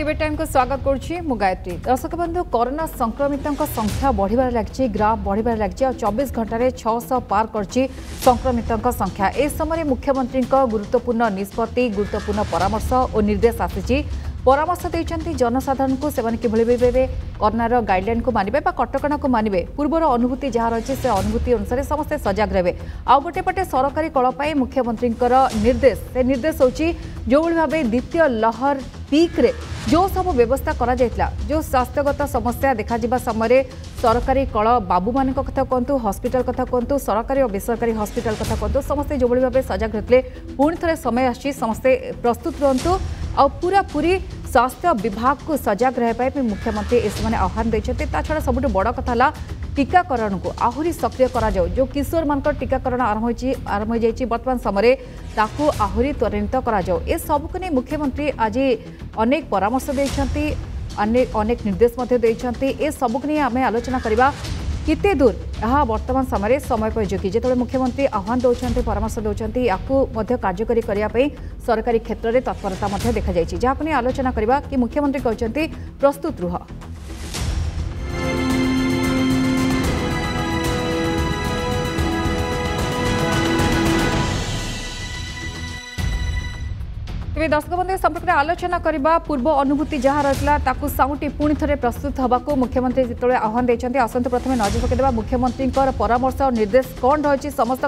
Debate time को स्वागत करुच्ची मु गायत्री। दर्शक बंधु कोरोना संक्रमितों संख्या बढ़िबार लगी ग्राफ बढ़िबार लगी और 24 घंटे 600 पार करछि संक्रमितों संख्या। ए समय मुख्यमंत्री गुरुत्वपूर्ण निष्पत्ति गुरुत्वपूर्ण परामर्श और निर्देश आसी परामर्श देते जनसाधारण को सेवन किभଳି भाবে कोरोनार गाइडलाइन को मानिबे बा कटकणा को मानिबे पूर्वर अनुभूति जहाँ रही से अनुभूति अनुसार समस्ते सजग रहे। आउ गोटे पटे सरकारी कल पर मुख्यमंत्री निर्देश से निर्देश होची जो भाव द्वितीय लहर पीक रे जो सब व्यवस्था करा जायतिला जो स्वास्थ्यगत समस्या देखा जिबा समय सरकारी कल बाबू मान कथा कहतु हॉस्पिटल कथा कहतु सरकारी और बेसरकारी हॉस्पिटल कथा कहतु समस्ते जो भाव सजग रहते पुणी थे समय आसी समस्ते प्रस्तुत रुहतु आ पूरा पूरी स्वास्थ्य विभाग को सजग रहा मुख्यमंत्री इस आह्वान देते। छड़ा सबुठ बड़ कथा टीकाकरण को आहरी सक्रिय करा जाओ जो किशोर मान टीकाकरण आरंभ हो जाए बर्तमान समय ताकू आहरी त्वरित करा जाओ ए सबको नहीं मुख्यमंत्री आज अनेक परामर्श देते अनेक निर्देश ए सबको नहीं आम आलोचना करवा किते दूर यह वर्तमान समय समयोपयोगी जो मुख्यमंत्री आह्वान दौरान परामर्श दौरान या कार्यकारी करने सरकारी क्षेत्र में तत्परता देखा जहाँ नहीं आलोचना करवा कि मुख्यमंत्री कहते प्रस्तुत रुह। तेज दर्शक बंधु संपर्क में आलोचना करने पूर्व अनुभूति जहाँ रही साउटी पुणी थे प्रस्तुत होगा मुख्यमंत्री जो आह्वान देते आसतु प्रथम नजर पकड़ा मुख्यमंत्री परामर्श और निर्देश कौन रही समस्त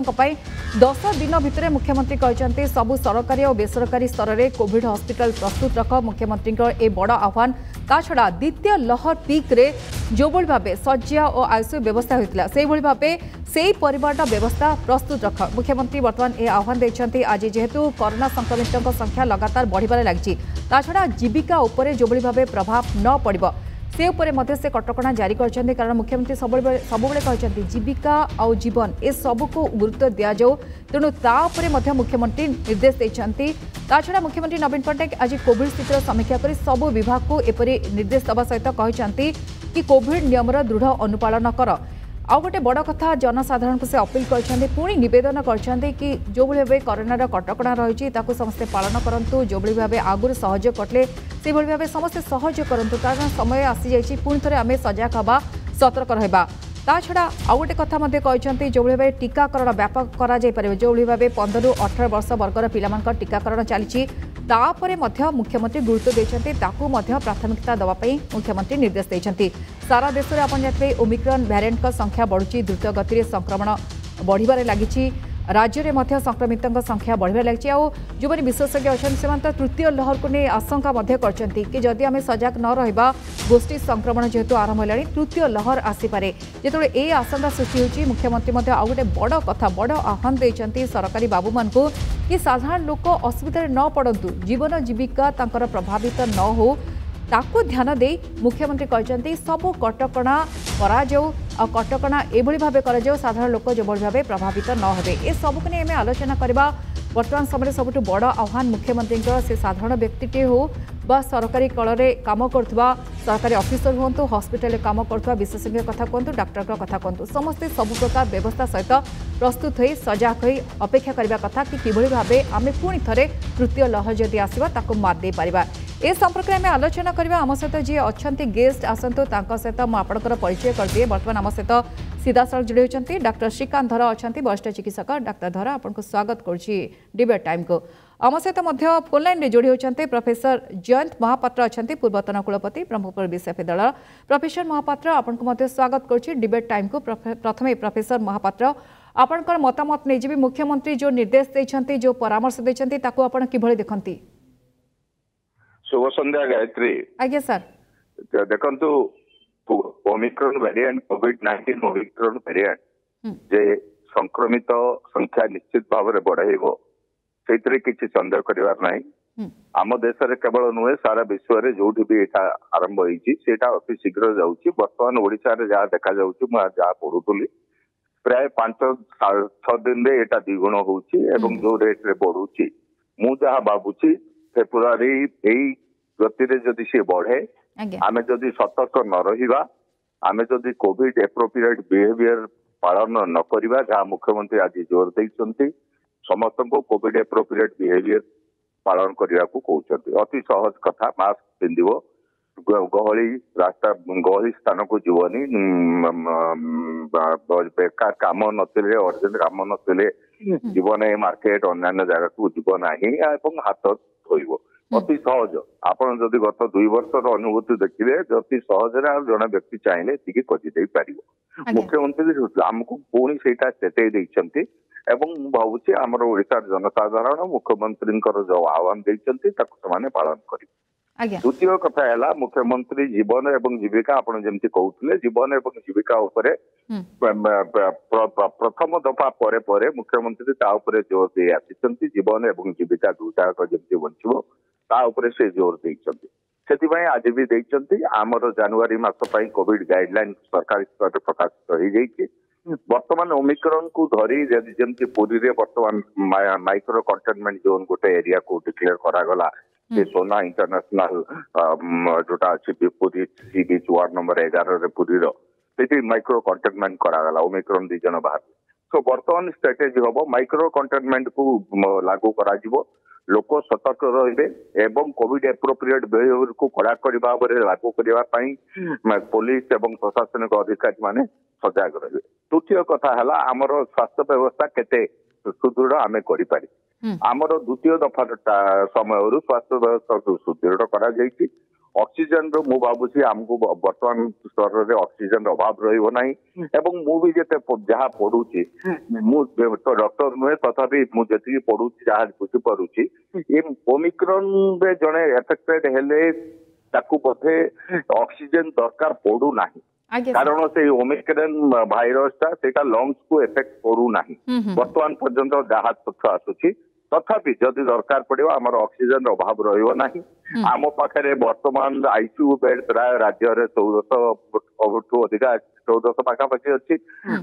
10 दिन भितर मुख्यमंत्री कहते सबू सरकारी और बेसरकारी स्तर में कोविड हॉस्पिटल प्रस्तुत रख मुख्यमंत्री ए बड़ आह्वान ता छड़ा द्वितीय लहर पीक रे जो भाव शज्या और आईसीयू व्यवस्था होता से भाव से परिवार व्यवस्था प्रस्तुत रख मुख्यमंत्री बर्तमान ए आह्वान देते आज जेहेतु कोरोना संक्रमितों संख्या लगातार बढ़िबार लगी ताछड़ा जीविका उपरे जो भाव प्रभाव न पड़ो से उपरे मध्य से कटकणा जारी करछन्ते कारण मुख्यमंत्री सबुबले कहते जीविका और जीवन ए सबू को गुरुत्व दि जाऊ तेणु तापरे मध्य मुख्यमंत्री निर्देश देते। ताछड़ा मुख्यमंत्री नवीन पट्टनायक आज कोविड स्थितिर समीक्षा कर सबू विभाग को एपरी निर्देश देवा सहित कहते कि कोविड नियमर दृढ़ अनुपालन कर आउ गोटे बड़ कथा जनसाधारण को से अपील करछन्ते पुणी निवेदन करछन्ते कि जो भाव कोरोनार कटकणा रही समस्ते पालन करूँ जो भाव आगुरी सहयोग करते से भाव समस्ते सहयोग करूँ कारण समय आसी जाइए पुणी थे आम सजग हवा सतर्क रहा। ता छड़ा आउ गोटे कथा कहते जो भाव टीकाकरण व्यापक करा जो भाव 15 ରୁ 18 वर्ष वर्गर पिला टीकाकरण चली तापरे मध्य मुख्यमंत्री गुरुत्व देते प्राथमिकता देवाई मुख्यमंत्री निर्देश देते। सारा देश में आप जानते ओमिक्रॉन वेरिएंट संख्या बढ़ुची द्रुत गति में संक्रमण बढ़िबार लगी राज्य में संक्रमितों संख्या बढ़िबार लगी आ जो विशेषज्ञ अच्छा से तृतीय लहर को नहीं आशंका कि जदि आम सजग न रहा गोष्ठी संक्रमण जेहेतु आरंभ है तृतीय लहर आसीपे जो ये आशंका सृष्टि होती मुख्यमंत्री आउ गोटे बड़ कथा बड़ आह्वान देते सरकारी बाबू मान को कि साधारण लोक असुविधा न पड़तु जीवन जीविका तांकर प्रभावित न हो ताकू ध्यान दे मुख्यमंत्री कहते सबू कटकणा कटकणा एभली भाव कर साधारण लोक जो भाव प्रभावित न होते ए सबको नहीं आम आलोचना करवा वर्तमान समय सबुठ बड़ आह्वान मुख्यमंत्री से साधारण व्यक्तिटे हो बा सरकारी कल में कम करुवा सरकारी ऑफिसर हूँ हॉस्पिटल कम करुवा विशेषज्ञ कथा कहतु डॉक्टर कथा कहतु समस्ते सबु प्रकार व्यवस्था सहित प्रस्तुत हो सजग हो अपेक्षा करने कथा कि किभଳି भावे आम पुणी थे तृतीय लहर जदि आसवा ताकू मात दे पारिबा ए संपर्क में आम आलोचना करवा आम सहित जी अच्छा गेस्ट आसतु सहित मुझे परिचय करदिए बर्तमान आम सहित सीधा सड़क जोड़ी होती डॉक्टर श्रीकांत धर अच्छा वरिष्ठ चिकित्सक डॉक्टर धर आपको स्वागत करुच्ची डिबेट टाइम को आम सहित फोन लाइन में जोड़ी होती प्रोफेसर जयंत महापात्र अच्छा पूर्वतन कुलपति ब्रह्मपुर विश्वविद्यालय प्रोफेसर महापात्र आपको स्वागत करुच्ची डिबेट टाइम को प्रथम प्रोफेसर महापात्र आपंकर मतामत नहीं जी मुख्यमंत्री जो निर्देश देते जो परामर्श देते किभଳି देखती। शुभ संध्या गायत्री। आज्ञा सर देखंतु ओमिक्रॉन वेरिएंट कोविड-19 ओमिक्रॉन वेरिएंट जे संक्रमित संख्या निश्चित भाव में बढ़ाइबो सेतरे किछि संदेह करिवार नाही। आम देश रे केवल नुहे सारा विश्व रे जोठी भी एटा आरंभ होईची सेटा अति शीघ्र जाउची वर्तमान ओडिसा रे जा देखा जाउची म जा पढुतुली प्राय 5-6 दिन रे एटा द्विगुण होउची एवं जो रेट रे बढ़ुची मु जहा बाबुची फेब्रुआरी एई गति रे जदि से बढ़े आमे जदि सतर्क न रहिबा आमे जदि कोविड एप्रोप्रिएट बिहेवियर पालन न करिबा जहा मुख्यमंत्री आज जोर दैछंती समस्त को कोविड एप्रोप्रिएट बिहेवियर पालन करने को कहते अति सहज कथा मास्क पिंधिबो गहली रास्ता गहली स्थान को जीवनी बेकार काम नथिले अर्जेंट काम नथिले जीवन मार्केट अन्य जगह को जीव नहीं हाथ धोइबो अति सहज आपण जदि गत 2 वर्षर अनुभूति देखिए अति सहज जड़े व्यक्ति चाहिए टी कर मुख्यमंत्री आमको पुणी से चेतई देइछंती एवं भावुची आमर ओडिशा जनसाधारण मुख्यमंत्री जो आह्वान देइछंती ताको समाने पालन करी द्वितीय कथा है मुख्यमंत्री जीवन एवं जीविका आपन जेमती कहउतले जीवन एवं जीविका उपरे प्रथम दफा परे परे मुख्यमंत्री ता उपरे जोर दे आछिसंती जीवन एवं जीविका दुटा जेमती बंचिबो ता उपरे से जोर देइछंती सेतिबाई आज भी देइछंती आमर जनवरी मास पई कोविड गाइडलाइन सरकारी स्तर रे प्रकाशित हो जाइछि वर्तमान ओमिक्रॉन को धरी जेमती पुरी रे वर्तमान माइक्रो कंटेनमेंट जोन गोटे एरिया को डिक्लेयर करा गला सोना इंटरनेशनल जोटा अच्छी Puri sea beach ward number 11 रे पुरी रो माइक्रो कंटेनमेंट करागला ओमिक्रॉन 2 जन बाहर तो वर्तमान स्ट्रेटेजी हम माइक्रो कंटेनमेंट को लागू करा जिवो लोक सतर्क रहिबे एवं कोविड एप्रोप्रिएट बिहेवियर को कड़ाकड़ी भाव में लागू करने पुलिस एवं प्रशासनिक अधिकारी माने सजग रहिबे तृतीय कथा है आमर स्वास्थ्य व्यवस्था केते सुदृढ़ आमे करि पारि आमर द्वितीय दफा समय स्वास्थ्य व्यवस्था सुदृढ़ करा जाइछि ऑक्सीजन रो मु भाबुछि हमको वर्तमान स्तर रे ऑक्सीजन अभाव रहिबो नाही एवं मु भी जेते जहा पढुछि मु तो डॉक्टर नुहे तथापि मु जेति पढुछि जहा बुझि परुछि ए ओमिक्रॉन रे जणे अफेक्टेड हेले ताकू पथे ऑक्सीजन दरकार पडू नाही कारण से ओमिक्रॉन भाइरस ता सेटा लंग्स को इफेक्ट करू नाही वर्तमान पर्यंत जहा तथ्य आसुछि तथापि जदि दरकार पड़ो आम ऑक्सीजन अभाव रहा आम पाखे वर्तमान आईसीयू बेड प्राय राज्य में 1400 अधिक 1400 पाखापाखि अच्छी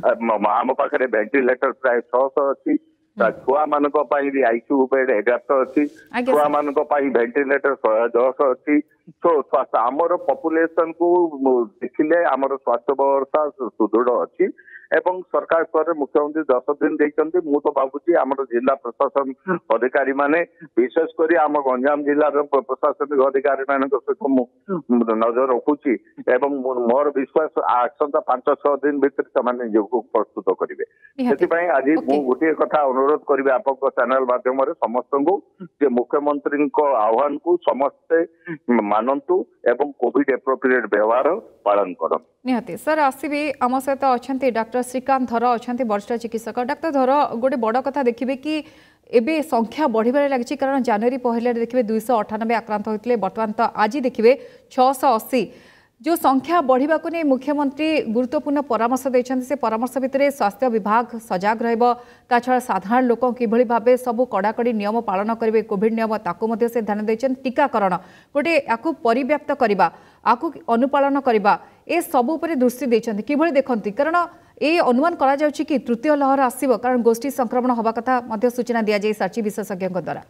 आम पाखे वेंटिलेटर प्राय 600 अच्छी छुआ मान भी आईसीयू बेड 1100 अच्छी छुआ मान वेंटिलेटर 110 अच्छी तो आमर पॉपुलेशन को देखिले आमर स्वास्थ्य व्यवस्था सुदृढ़ अच्छी एवं सरकार स्तर मुख्यमंत्री 10 दिन देखते मु तो भावुची आम जिला प्रशासन अधिकारी माने विशेषकर आम गंजाम जिलार प्रशासनिक अधिकारी मान सहित नजर रखुची एवं मोर विश्वास आसंता 5-6 दिन भीतर से निजक प्रस्तुत करेंगे आज मु गोटे कथा अनुरोध करी आप चैनल माध्यम समस्त को मुख्यमंत्री आह्वान को समस्ते मानतु एवं कोविड एप्रोप्रिएट व्यवहार पालन करन निहाती सर आसबे आम सहित अच्छा डॉक्टर श्रीकांत धर अच्छा वरिष्ठ चिकित्सक डॉक्टर धर गोटे बड़ कथा देखिए कि एबे संख्या बढ़िबार लगी कारण जनवरी पहले देखिए 298 आक्रांत होते बर्तमान तो आज देखिए 680 जो संख्या बढ़िबा को नहीं मुख्यमंत्री गुरुत्वपूर्ण परामर्श देछन्ति से परामर्श भितर स्वास्थ्य विभाग सजग रहइबो ता छड़ा साधारण लोक किभଳି भाबे सब कड़ाकड़ी नियम पालन करेंगे कोविड नियम ताकू मध्य से ध्यान देछन टीकाकरण गोटे याकू परिव्याप्त करबा आकू अनुपालन करबा ए सब उपरे दृष्टि देछन्ति किभଳି देखन्ति कारण ए अनुमान करा जाउछि कि तृतीय लहर आसीबो कारण गोष्ठी संक्रमण होबा कथा मध्य सूचना दिया जाय साची विशेषज्ञ द्वारा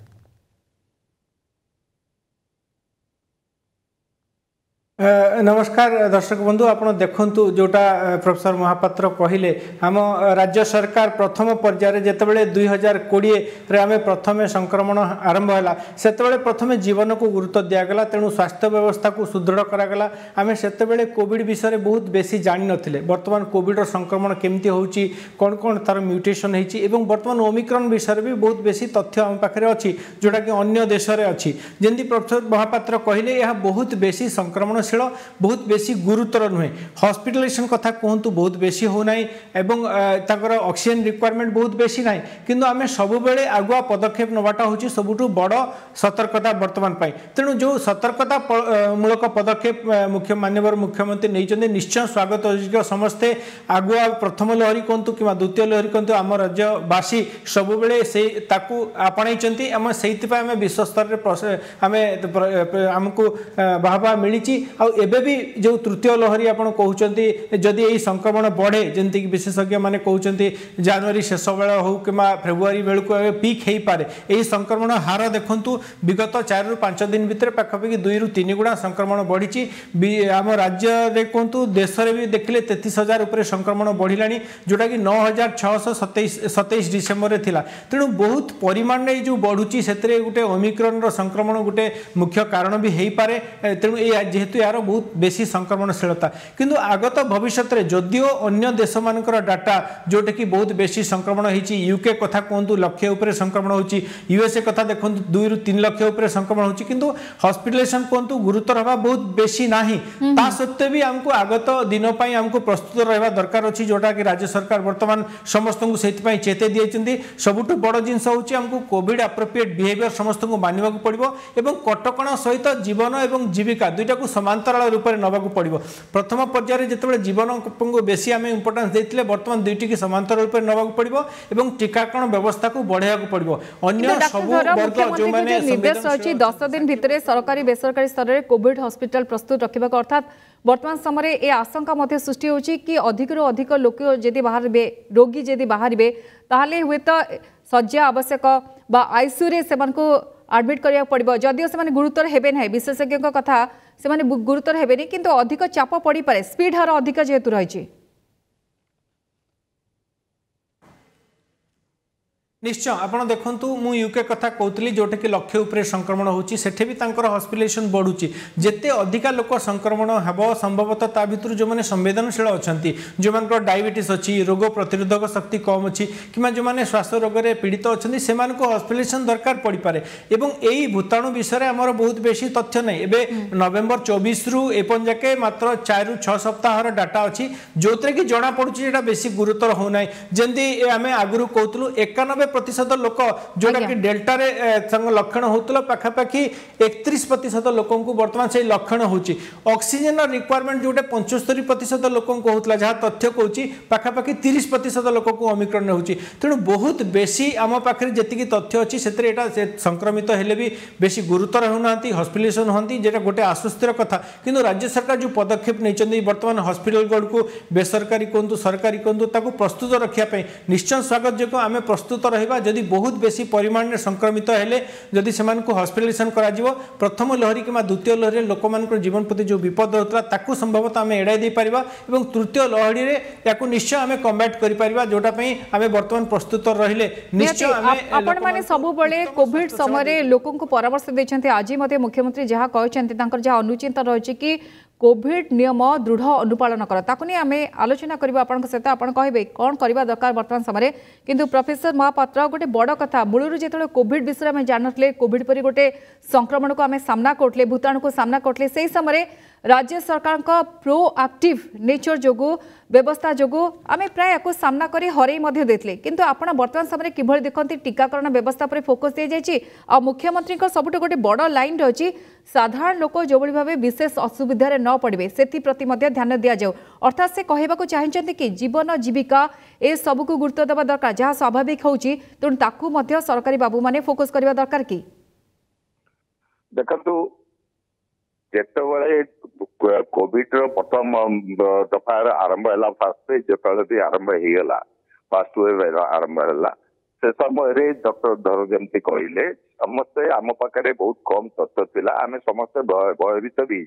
नमस्कार दर्शक बंधु आप देखु जोटा प्रोफेसर महापात्र कहले आम राज्य सरकार प्रथम पर्यायर जितेबाला 2020 आम प्रथम संक्रमण आरंभ है से प्रथम जीवन को गुरुत्व दिगला तेणु स्वास्थ्य व्यवस्था को सुदृढ़ करागला आम से कोविड विषय बहुत बेसी जानी नथिले बर्तमान कोविड संक्रमण केमती होची कौन कौन तार म्यूटेशन होती बर्तमान ओमिक्रॉन विषय भी बहुत बेसी तथ्य आम पाखे अच्छी जोटा कि अन्य देश में अच्छी जमी प्रोफेसर महापात्र कहले यह बहुत बेसी संक्रमण बहुत बेसी गुरुतर नुहे हॉस्पिटलाइजेशन कथा कहतु बहुत बेसी होना एवं ताकर ऑक्सीजन रिक्वायरमेंट बहुत बेसी ना किंतु आम सब बेले आगुआ पदक्षेप नवाटा हूँ सबुठु बड़ सतर्कता वर्तमान तेणु जो सतर्कता मूलक पदक्षेप माननीय मुख्यमंत्री नहीं निश्चय स्वागत योग्य समस्ते आगुआ प्रथम लहरी कहतु कि द्वितीय लहरी कहतु आम राज्यवासी सब बेले से आपणाई आम से विश्व स्तर में आमको वाहवा मिली आबे भी जो तृतीय लहरी आप कहते जदि यही संक्रमण बढ़े जमीक विशेषज्ञ मैंने कहते जनवरी शेष बेला हो कि फेब्रुआरी बेलू पीक हो पारे यही संक्रमण हार देखु विगत 4 ରୁ 5 दिन भितर पाखापाखि 2 ରୁ 3 गुणा संक्रमण बढ़ी आम राज्य कहतु देश में भी देखिले 33,000 उपर संक्रमण बढ़ला जोटा कि 9,627 डिसेम्बर थिला तेणु बहुत परिमाण में जो बढ़ुची से गोटे ओमिक्रॉन संक्रमण गोटे मुख्य कारण भी हो पारे तेणु जेहेतु यार बहुत बेसी संक्रमणशीलता किंतु आगत भविष्य में जदियो अन्य देश मानकर डाटा जोटा कि बहुत बेसी संक्रमण होती यूके कथा कहतु लक्षे उपर संक्रमण होची यूएसए कथा देखो 2 ରୁ 3 लक्ष उपर संक्रमण होची किंतु हॉस्पिटलाइजेशन कहतु गुरुतर हवा बहुत बेसी नाही ता सत्ते भी हमको आगत दिन पई हमको प्रस्तुत रहबा दरकार अछि जोटा कि राज्य सरकार वर्तमान समस्त को सेति पई चेते दियैचंदी सबुठ बड़ जिंस होची हमको कोविड एप्रोप्रिएट बिहेवियर समस्त को मानिबा को पड़िबो एवं कटकणा सहित जीवन एवं जीविका दुईटा को समांतराल रूप में नवा को पड़िबो प्रथम पर्यायर जितेबाला जीवन को बेसी आम इंपोर्टेंस देथिले वर्तमान दुईटी की समांतर रूप में नवा को पड़िबो एवं टीकाकरण व्यवस्था को बढ़ाया को पड़िबो अन्य सब वर्ग जो माने निर्देश रही 10 दिन भितर सरकारी बेसरकारी स्तर में कोविड हॉस्पिटल प्रस्तुत रखा अर्थात वर्तमान समय ये आशंका सृष्टि होची कि अधिक अधिक लोक जदि बाहर रोगी जदि बाहर ताहले हुए तो शଯ୍या आवश्यक बा आईसीयू रे सेमान को एडमिट करिया पड़िबो जदियो से गुरुतर हेबे ना विशेषज्ञ कथा से गुरुतर हेबेनी किंतु अधिक चाप पड़ी पारे स्पीड हार अधिक जेहेतु रही निश्चय आपड़ देखु मु यूके कथा कहती जोटा कि लक्ष्य उपर संक्रमण होची सेठे भी तांकर हॉस्पिटलाइजेशन बढ़ुची जेते अधिका लोक संक्रमण हेब संभवतः ता भितर जो मैंने संवेदनशील अच्छा जो मान डायबिटीज अच्छी रोग प्रतिरोधक शक्ति कम अच्छी कि जो मैंने श्वास रोग में पीड़ित अच्छा से हॉस्पिटलाइजेशन दरकार पड़ पारे एवं यही भूताणु विषय आमर बहुत बेसी तथ्य नहीं एवं नवेम्बर 24 ରୁ एपन जाके मात्र 4 ରୁ 6 सप्ताह डाटा अच्छी जो कि जना पड़ुची बेसी गुरुतर होना जमी आम आगुरी कहूँ 91% लोक जोटा कि डेल्टा रे लक्षण होता पाखापाखि 31% लोक बर्तमान से लक्षण होची ऑक्सीजन रिक्वायरमेंट जोटे 75% लोक होता जहाँ तथ्य कहूँ पाखापाखि 30% लोक ओमिक्रॉन होची तेणु बहुत बेसी आम पाखे जी तथ्य अच्छी से संक्रमित हेले भी बेसी गुरुतर होना हॉस्पिटलाइजेशन होती जेटा गोटे आश्वस्तिर कथा किंतु राज्य सरकार जो पदक्षेप नहीं बर्तमान हॉस्पिटल गुड़ को बेसरकारी कहतु सरकारी कहतु प्रस्तुत रखापी निश्चय स्वागत जो आम प्रस्तुत रहा जदि बहुत बेसी परिमाण में संक्रमित हेले जदि से हॉस्पिटलाइजेशन करा प्रथम लहरी कि द्वितीय लहरी लोक जीवन प्रति जो विपद होता ताकू संभवतः आम एड़ाई दे पारिबा एवं तृतीय लहरी रे याकू निश्चय आम कम्बैट करि पारिबा जोटा आम बर्तमान प्रस्तुत रहिले निश्चय आपण माने सब बेले कोविड समय लोकों को परामर्श देछन्ते आज मते मुख्यमंत्री जहाँ कहछन्ते तांकर जहाँ अनुचिंता रही कि कोविड नियम दृढ़ अनुपालन कर ताकू नहीं आम आलोचना करबा आपन सहित आपन कहबे कौन करबा दरकार वर्तमान समय किंतु प्रोफेसर महापात्र गोटे बड़ कथा मूलर जो कोविड विषय में जानते कोविड परी गोटे संक्रमण को आम सामना करते भूताणु को सामना करते से समय राज्य सरकार का प्रोएक्टिव नेचर जोगु व्यवस्था जोगु आम प्राय को सामना करी हरई देते किंतु आपण वर्तमान समय किभଳି देखते टीकाकरण व्यवस्था पर फोकस दी जाइए आ मुख्यमंत्री सबुठ गोटे बड़ लाइन रही साधारण लोक जो भाव विशेष असुविधार न पड़े से प्रति ध्यान दि जाऊ अर्थात से कहवाक चाहते कि जीवन जीविका ए सबू को गुरुत्व देवा दरकार जहाँ स्वाभाविक होची तेणु ताकू सरकारी बाबू माने फोकस करबा दरकार कि देखंतु जेतेबेले कोविड प्रथम दफार आरंभ है फास्ट जो आरंभ होगा फास्ट वेव आरंभ है से समय डॉक्टर धर जमी कहले समस्ते आम पाखे बहुत कम तथ्य थिला आम समस्ते भयभीत भी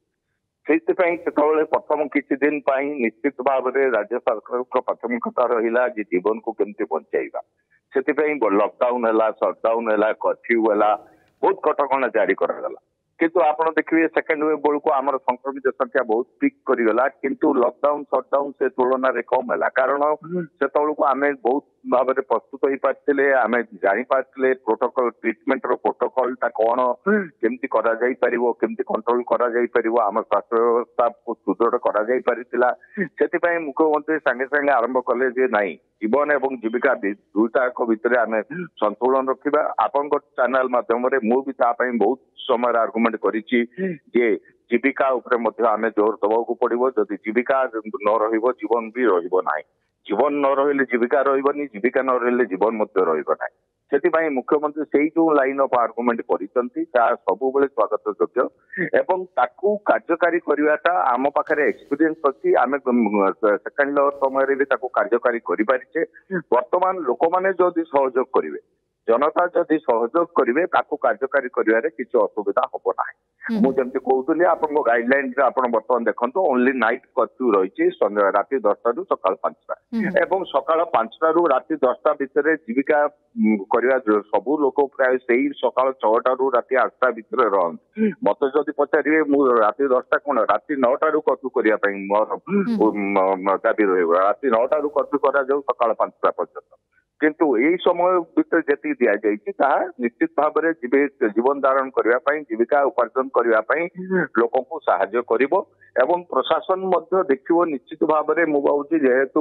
से प्रथम किसी दिन निश्चित भाव में राज्य सरकार प्राथमिकता रहा जीवन को केमती बचाइबा से लॉकडाउन है सटडाउन है कर्फ्यू है बहुत कटकणा जारी करागला किंतु आपण देखिए सेकेंड वेव बेलू को आम संक्रमित संख्या बहुत पिक करगला किंतु लॉकडाउन सटडाउन से तुलन में कम है कारण से को आम बहुत भाव में प्रस्तुत हो पारे आम जापारे प्रोटोकॉल ट्रिटमेंट प्रोटोकॉल कौन केमती केमती कंट्रोल कर आम स्वास्थ्य व्यवस्था को सुदृढ़ कर मुख्यमंत्री सांगे सांगे आरंभ कले जे नाई जीवन एवं जीविका दुईटा भितर आम संतुलन रखा आपण चैनल मध्यम मुझे बहुत समय आर्गुमेंट करिछि जे जीविका उपरे आम जोर दबाक पड़ो जदि जीविका न रहिबो जीवन भी रहिबो नाही जीवन न रहिले जीविका रहिबोनी जीविका न रहिले जीवन रहिबो नाही से मुख्यमंत्री से जो लाइन ऑफ आर्गुमेंट करिसंती सब बेले स्वागत योग्य एवं ताकू कार्यकारी करवाटा आम पाखे एक्सपीरियंस अच्छी आम सेकेंड लेवल समय भी कार्यकारी करें वर्तमान लोक मैंने जदि सहयोग करेंगे जनता जदि सहयोग करेंगे कार्यकारी करें किसी असुविधा हम ना मुझे कहूली आप गाइडलाइन बर्तमान देखो ओनली नाइट कर्फ्यू रही राति 10टा रू सका 5टा एवं सका 5टा रू राति 10टा भितर जीविका करवा सबू लोक प्राय से सका 6टा रू राति 8टा भितर रही मत जदि पचारे राति 10टा कौन राति 9टा रू कर्फ्यू करने मोर दाबी रहा राति 9टा रू कर्फ्यू करा सका 5टा पर्यंत किंतु यही समय भीतर जी दि जाए निश्चित भाव में जीवन धारण करने जीविका उपार्जन करने लोक को साहाय्य करिवो एवं प्रशासन देखियो निश्चित भाव में मुझे जेहेतु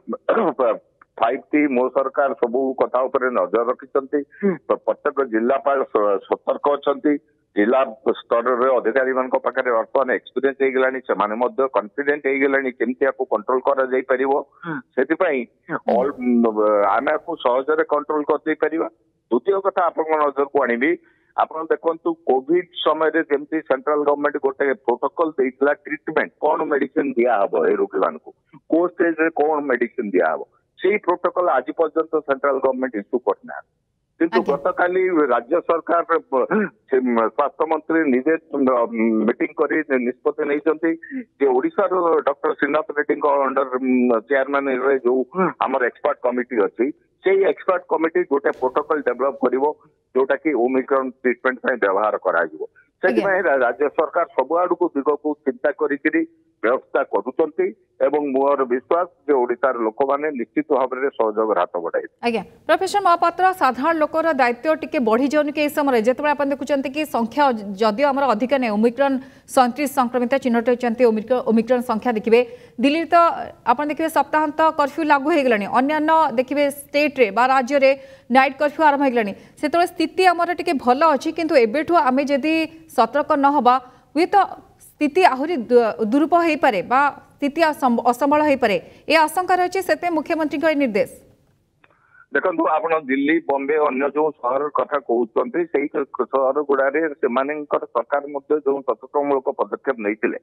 5T मो सरकार सबू कथा उपर नजर रखिंट प्रत्येक जिलापाल सतर्क अच्छा जिला स्तर अधिकारी मान पाखे बर्तमान एक्सपीरियंस हो गलानी से कॉन्फिडेंट हो गलानी केमती आपको कंट्रोल करा जाई परिवो सेतिपई आम आपको सहजरे कंट्रोल कर दे परिवा। द्वितीय कथा आप नजर को आनी आप देखु कोविड समय जमी सेंट्रल गवर्नमेंट गोटे प्रोटोकॉल देइतला ट्रीटमेंट कौन मेडिसिन दिया हबो ए रोगी मान को स्टेज रे कौन मेडिसिन दिया हबो से प्रोटोकॉल आज पर्यंत सेंट्रल गवर्नमेंट इश्यू करना किंतु गतकाली राज्य सरकार स्वास्थ्य मंत्री निजे मीटिंग कर निष्पत्ति नहीं Odisha doctor Shrinath Reddy under chairman जो आमर एक्सपर्ट कमिटी अच्छी से एक्सपर्ट कमिटी गोटे प्रोटोकॉल डेवलप करिवो जोटा कि ओमिक्रॉन ट्रीटमेंट व्यवहार करा राज्य सरकार सब आड़ को दिग को चिंता करी व्यवस्था करुचंती एवं मोर विश्वास जे ओडिसार लोक माने निश्चित भाव में सहयोग हाथ बढ़ाई। आज्ञा प्रोफेसर महापात्र साधारण लोकर दायित्व टिके बढ़ी जाउन के समय जेतबे आपण देखुचंती कि संख्या जदियो हमर अधिक नै ओमिक्रॉन 37 संक्रमित चिन्हट होचंती ओमिक्रॉन संख्या देखिबे दिल्ली तो आपण देखिबे सप्ताहांत कर्फ्यू लागू हे गलानी अन्य देखिबे स्टेट रे बा राज्य रे नाइट कर्फ्यू आरंभ हे गलानी सेतबे स्थिति हमर टिके भलो अछि किंतु एबेठु आमे जदी सतर्क न होबा हुई तो स्थिति आहुरी दुरुप हो पारे बा स्थिति असंबल हो पारे ए आशंका रही से मुख्यमंत्री निर्देश देखो आप दिल्ली बॉम्बे अन्य जो सहर कथा कहते सहर गुड़ा सरकार जो सतर्कमूलक पदक्षेप नहीं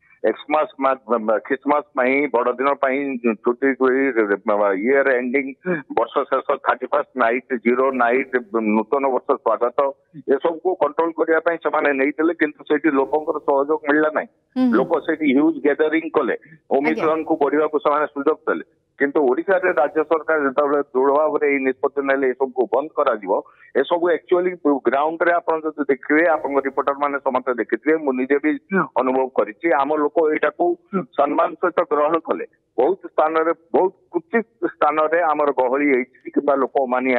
ख्रिसमस बड़ दिन छुट्टी इयर एंडिंग वर्ष शेष 31 नाइट 0 नाइट नूतन वर्ष स्वागत ये सब को कंट्रोल करने किंतु लोक सहयोग मिलला ना लोक से ह्यूज गैदरिंग कले ओमिक्रॉन को बढ़िया को सुजोग देले किंतु ओडिशा रे राज्य सरकार जो दृढ़ भाव में निष्पत्ति ना सबको बंद करा सब एक्चुअली ग्राउंड रे आप देखिए आप रिपोर्टर मैंने समस्त देखिए मुझे भी अनुभव करी आम लोक यहाँ सम्मान सहित ग्रहण कले बहुत स्थान बहुत कुछ स्थान आमर गहली कि लोक मानिया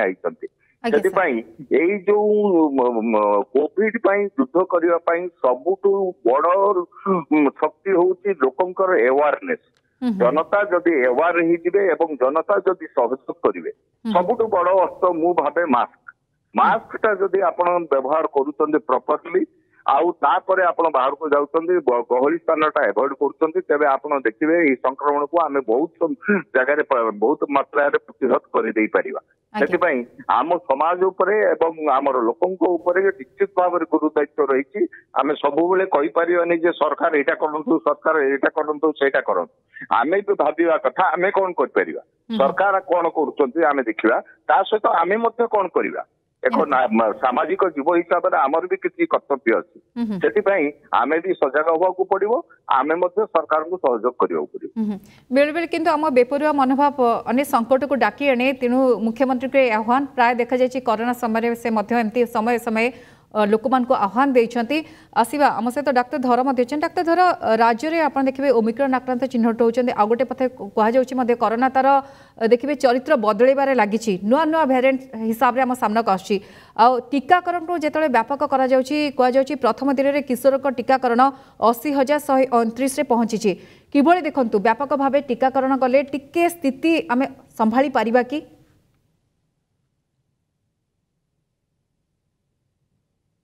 जो कोविड युद्ध करने सबुठ बड़ शक्ति हूँ लोकंर अवेयरनेस जनता जदि अवेयर हो जनता जदि सहयोग करेंगे सबुठ बड़ अस्त्र मु भावे मास्क टा जदि आप व्यवहार करुँच प्रॉपर्ली आउ तापर आपण बाहर को जाउछंदी गहली स्थानटा एवॉइड करुछंदी तेबे आपण देखिबे ई संक्रमण को आमे बहुत जगह रे बहुत मात्रा रे प्रतिहत करि देई परिबा सेति पई आम समाज उपरे एवं आमर लोकंको उपरे निश्चित भाव रे गुरु दायित्व रहिछि आमे सबु बेले कहि परिबानी जे सरकार एटा करंतु सरकार एटा करंतु सेटा करंतु आमे तो भाबिबा कथा आमे कोन कर परिबा सरकार कोन करूछंती आमे देखिबा ता सहित आमे मध्ये कोन करिबा एक सामाजिक जीव हिसाब से आमर भी किसी कर्तव्य अच्छी से आमे भी सजग हवा को पड़ो आमे सरकार को सहयोग करने पड़ो बेले बेले किंतु आम बेपरुआ मनोभाव अनेक संकट को डाकी आने तेणु मुख्यमंत्री के आह्वान प्राय देखा जाए कोरोना समय से एमती समय समय लोक मान आह्वान देते आसवा आम सहित डाक्तर धर डाक्तर धर राज्य में आप देखिए ओमिक्रॉन आक्रांत चिन्हट होती आउ गोटे पथ कहुच्छे कोरोना तार देखिए चरित्र बदलैबार लगी नुआ नुआ भेरिएंट हिसाब से आम सामना आसुच्छी टीकाकरण को जिते व्यापक कहुच्छी प्रथम दिन में किशोर टीकाकरण 80,129 पहुंची किभली देखु व्यापक भाव टीकाकरण कले टिके स्थिति आम संभाली पारिबा कि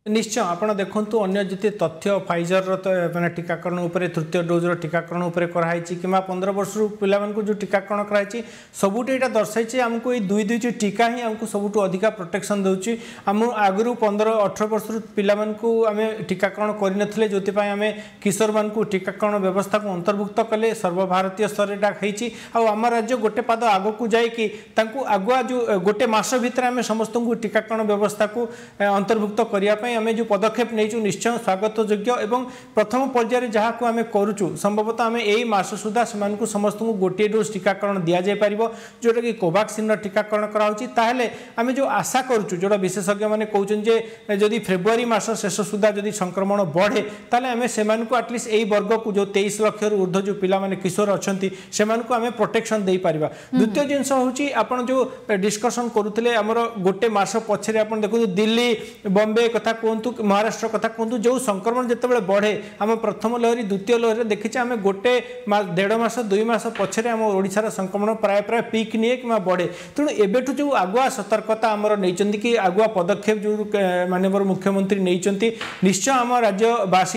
निश्चय आपड़ देखु अन्य जिते तथ्य फाइजर मैंने टीकाकरण उपर तृतीय डोज टीकाकरण उपर कराई कि 15 वर्ष पिला जो टीकाकरण कराई सबुठ यहाँ दर्शाई आमको ये दुईटी टीका ही आमको सबुठ अधिका प्रोटेक्शन दूसरी आम आगु 15-18 वर्ष पिला आम टीकाकरण करें जो आम किशोर मान टीकाकरण व्यवस्था को अंतर्भुक्त कले सर्वभारतीय स्तर में आम राज्य गोटे पाद आग को जाकि आगुआ जो गोटे मस भितर आम समस्त टीकाकरण व्यवस्था को अंतर्भुक्त करने आम जो पदक्षेप नहीं निश्चय स्वागत योग्य एवं प्रथम पर्यायर जहाँ को आम करुचु संभवतः आम यही मास सुधा से समस्त को गोटे डोज टीकाकरण दि जापर जोटा कि कोवाक्सिन टीकाकरण कराऊँगी आम जो आशा करुचु जोटा विशेषज्ञ मैंने कहते जदि फेब्रुआरी मास शेष सुधा जदि संक्रमण बढ़े ताले आम से आटलिस्ट यही वर्ग को जो 23 लाख ऊर्ध्व जो पिला माने किशोर अच्छा से आम प्रोटेक्शन दे पारिबा। द्वितीय जिनस हूँ आप जो डिस्कसन करुले आमर गोटे मास पछरे आप देखो दिल्ली बॉम्बे कथा कहतु महाराष्ट्र कथा कहतु जो संक्रमण जिते बढ़े आम प्रथम लहरी द्वितीय लहरी देखीचे आम गोटे 1.5 मास 2 मास पछरे आम ओडिशार संक्रमण प्राय प्राय पीक निए कि बढ़े तेणु एबेठु जो आगुआ सतर्कता आमर नहीं कि आगुआ पदक्षेप जो माननीय मुख्यमंत्री नहीं निश्चय आम राज्यवासी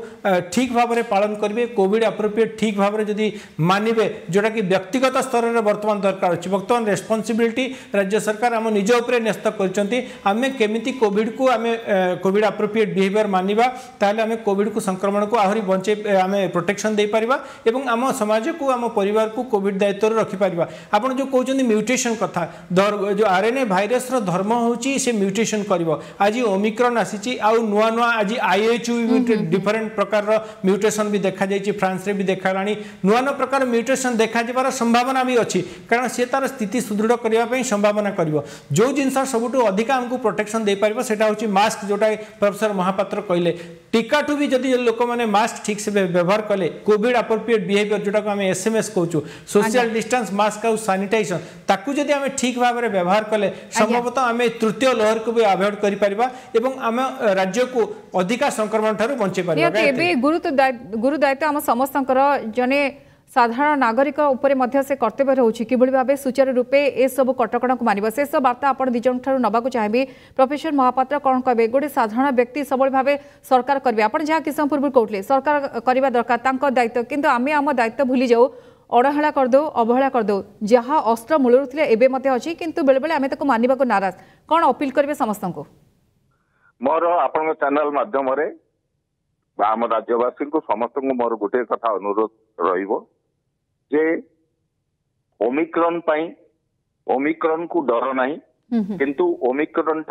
ठीक भाव में पालन करेंगे कोविड एप्रोप्रिएट ठीक भाव में जदि मानवे जोटा कि व्यक्तिगत स्तर में बर्तमान दरकार अच्छी बर्तमान रेस्पॉन्सिबिलिटी राज्य सरकार आम निज उपर न्यस्त करमें केमिति कोविड को आम कोविड एप्रोप्रिएट बिहेवियर मानिबा ताले आम कोविड को संक्रमण को आहरी बंचे आम प्रोटेक्शन दे पारिबा एवं आम समाज को आम परिवार को कोविड दायित्व रखिपार आपड़ जो कहते म्यूटेशन कथा जो आरएनए भाइरस धर्म होची से म्यूटेशन करिवो आज ओमिक्रॉन आसी नुआ नुआ आज IHU डिफरेंट प्रकार म्यूटेशन भी देखा जाइए फ्रांस रे भी देखा नुआ नुआ प्रकार म्यूटेशन देखा जाबार संभावना भी अच्छी कारण सी तार स्थिति सुदृढ़ करने संभावना करिवो जो जिनस सबुठ अधिक आमको प्रोटेक्शन दे पारिबो सेटा होची मास्क जोटा प्रोफेसर महापात्र कहले टीका ठू भी जदि लोक मैंने मास्क ठीक से व्यवहार कले कोविड एप्रोप्रिएट बिहेवियर जोटा को आम SMS कहूँ सोशल डिस्टेंस मास्क आउ सैनिटाइजेशन ताकू जदि आम ठीक भाव में व्यवहार कले संभवतः आम तृतीय लहर को भी अवॉइड कर आम राज्य को अधिका संक्रमण ठारू बंचे पारिबा। गुरु दायित्व आम समस्त जने साधारण नागरिक उपरे मध्य से कर्तव्य रोचे कि भाव सुचारू रूपे ए सब कटकणा को मानिबा शेष वार्ता आपण दिजन ठारू नबाकू चाहिए प्रोफेसर महापात्र कौन कहे गोटे साधारण व्यक्ति सब भाव सरकार करेंगे आप जहाँ किस पूर्व कहते सरकार करने दरकार दायित्व किंतु आम आम दायित्व भूली जाऊ अवहेला करदे अवहेला करदे जहाँ अस्त्र मूलर थे एवं अच्छी किंतु बेले बेले आम ताको मानिबा को नाराज कौन अपील करेंगे समस्त को मोर आपण चैनल माध्यम आम राज्यवासी को समस्त को मोर गोटे कथा अनुरोध रहिबो जे ओमिक्रॉन को डर नहीं किंतु ओमिक्रॉन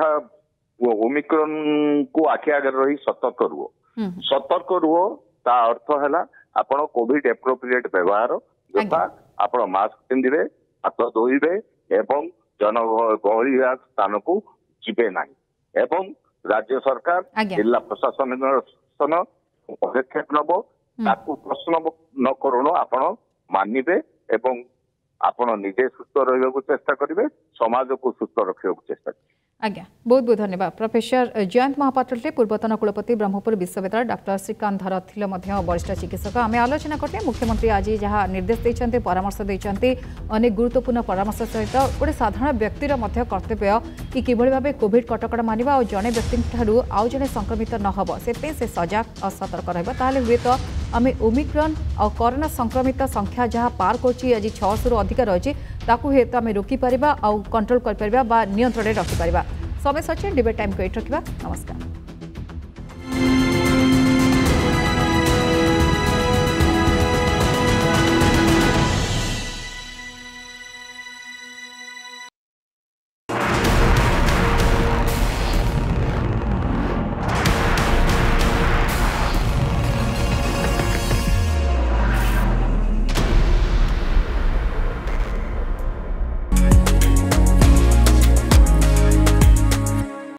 को आखि आगे रही सतर्क रुहो ता अर्थ है आपण कोविड एप्रोप्रिएट व्यवहार जथा आपण मास्क पिंधिबे हाथ धोइबे एवं जनगहली स्थान को जीवे नहीं एवं राज्य सरकार जिला प्रशासन पदक्षेप नब ताकू प्रश्न न करुण आपण मानिबे एवं आपण निजे सुस्थ रहिबा चेष्टा करिवे समाज को सुस्थ रखिबा चेष्टा करिवे। आज्ञा बहुत बहुत धन्यवाद प्रोफेसर जयंत महापात्र पूर्वतन कुलपति ब्रह्मपुर विश्वविद्यालय डॉक्टर श्रीकांत धर थिले वरिष्ठ चिकित्सक आम आलोचना करते मुख्यमंत्री आज जहाँ निर्देश देते परामर्श देते अनेक गुरुत्वपूर्ण परामर्श सहित गोटे साधारण व्यक्तिर कर्तव्य कि किभଳି भाव कोविड कटकड़ा मानिबा और जड़े व्यक्ति ठारू आउ जड़े संक्रमित न हो से सजग और सतर्क रहा हुए तो आम ओमिक्रॉन और कोरोना संक्रमित संख्या जहाँ पार कर आज 600 अधिक रही हेतु आम रोकीपर कंट्रोल कर नियंत्रण रखिपर समय सचिन डिबेट टाइम को एट रखा नमस्कार।